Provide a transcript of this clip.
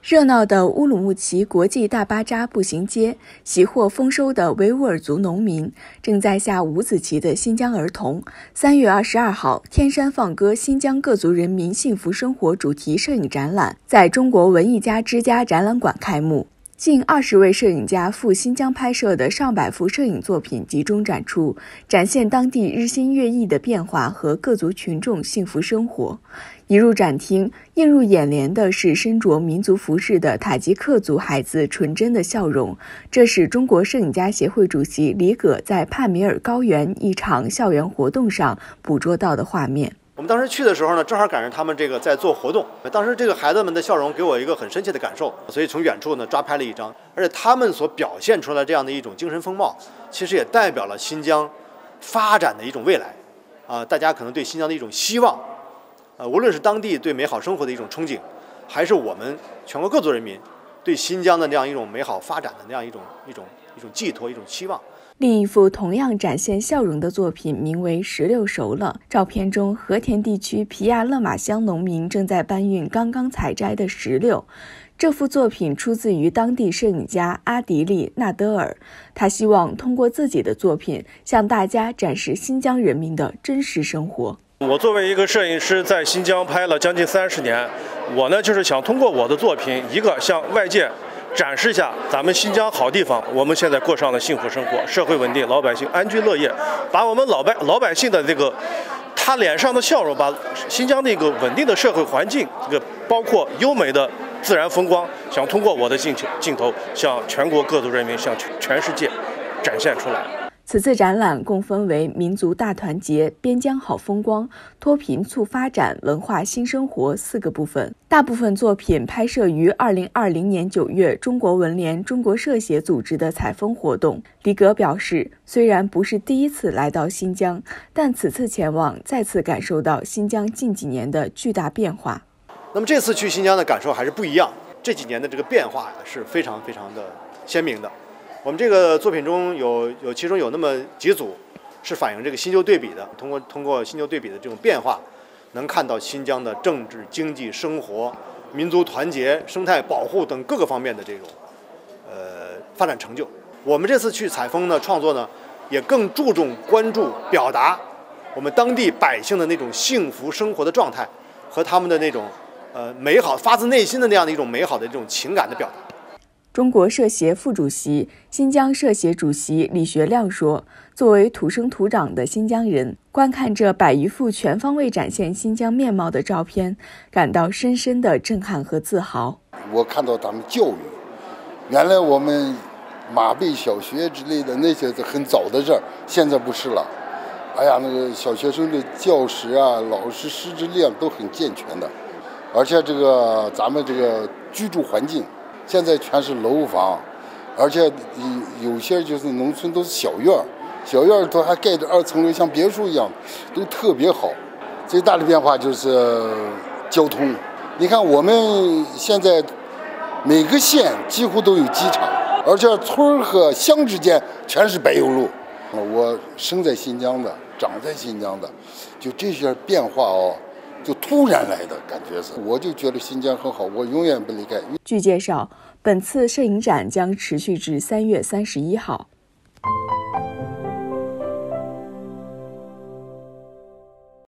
热闹的乌鲁木齐国际大巴扎步行街，喜获丰收的维吾尔族农民，正在下五子棋的新疆儿童。3月22号，天山放歌新疆各族人民幸福生活主题摄影展览在中国文艺家之家展览馆开幕。近20位摄影家赴新疆拍摄的上百幅摄影作品集中展出，展现当地日新月异的变化和各族群众幸福生活。一入展厅，映入眼帘的是身着民族服饰的塔吉克族孩子纯真的笑容，这是中国摄影家协会主席李葛在帕米尔高原一场校园活动上捕捉到的画面。 我们当时去的时候呢，正好赶上他们这个在做活动。当时这个孩子们的笑容给我一个很深切的感受，所以从远处呢抓拍了一张。而且他们所表现出来这样的一种精神风貌，其实也代表了新疆发展的一种未来。大家可能对新疆的一种希望，无论是当地对美好生活的一种憧憬，还是我们全国各族人民对新疆的那样一种美好发展的那样一种寄托、一种期望。 另一幅同样展现笑容的作品名为《石榴熟了》。照片中，和田地区皮亚勒马乡农民正在搬运刚刚采摘的石榴。这幅作品出自于当地摄影家阿迪利纳德尔，他希望通过自己的作品向大家展示新疆人民的真实生活。 我作为一个摄影师，在新疆拍了将近30年，我呢就是想通过我的作品，一个向外界展示一下咱们新疆好地方，我们现在过上了幸福生活，社会稳定，老百姓安居乐业，把我们老百姓的这个他脸上的笑容，把新疆那个稳定的社会环境，这个包括优美的自然风光，想通过我的镜头向全国各族人民，向全世界展现出来。 此次展览共分为民族大团结、边疆好风光、脱贫促发展、文化新生活4个部分。大部分作品拍摄于2020年9月中国文联中国社协组织的采风活动。李葛表示，虽然不是第一次来到新疆，但此次前往再次感受到新疆近几年的巨大变化。 那么这次去新疆的感受还是不一样，这几年的这个变化是非常非常的鲜明的。我们这个作品中其中有那么几组是反映这个新旧对比的，通过新旧对比的这种变化，能看到新疆的政治、经济、生活、民族团结、生态保护等各个方面的这种发展成就。我们这次去采风呢，创作呢，也更注重关注表达我们当地百姓的那种幸福生活的状态和他们的那种美好发自内心的那样的一种美好的这种情感的表达。 中国社协副主席、新疆社协主席李学亮说，作为土生土长的新疆人，观看这100余幅全方位展现新疆面貌的照片，感到深深的震撼和自豪。 我看到他们教育，原来我们马背小学之类的那些很早的事儿，现在不是了。哎呀，那个小学生的教室啊，老师师资力量都很健全的，而且咱们这个居住环境现在全是楼房，而且有些就是农村都是小院都还盖着2层楼，像别墅一样，都特别好。最大的变化就是交通，你看我们现在每个县几乎都有机场，而且村和乡之间全是柏油路。我生在新疆的，长在新疆的，就这些变化就突然来的感觉是，我就觉得新疆很好，我永远不离开。 据介绍，本次摄影展将持续至3月31号。